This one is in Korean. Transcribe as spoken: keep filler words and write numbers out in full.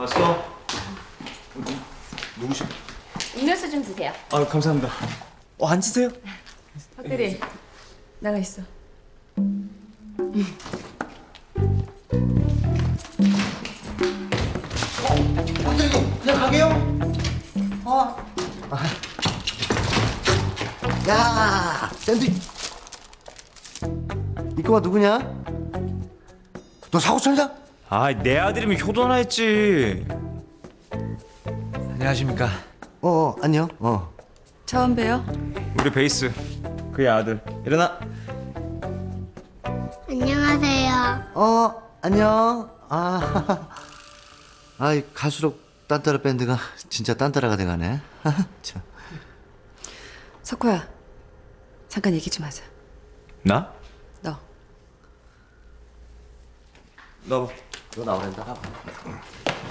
왔어? 누구시? 음료수 좀 드세요. 아 감사합니다. 어 앉으세요. 박대리 나가 있어. 원장님 그냥 가게요? 어. 야 샌드위치. 이 꼬마 누구냐? 너 사고천장? 아 내 아들이면 효도나 했지. 안녕하십니까. 어, 어 안녕. 어. 처음 봬요. 우리 베이스 그의 아들. 일어나. 안녕하세요. 어 안녕. 아, 아이 갈수록 딴따라 밴드가 진짜 딴따라가 돼가네. 참. 석호야, 잠깐 얘기 좀 하자. 나? 너. 너. 너 나오란다.